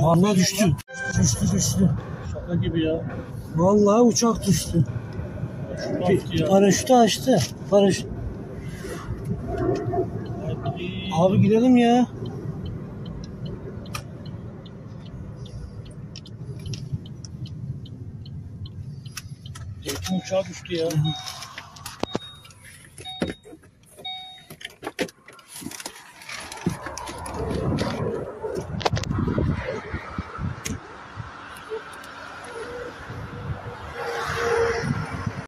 Vallahi düştü. Düştü. Şaka gibi ya. Vallahi uçak düştü. Paraşütü açtı. Paraşüt. Abi gidelim ya. Zeytin uçağı düştü ya.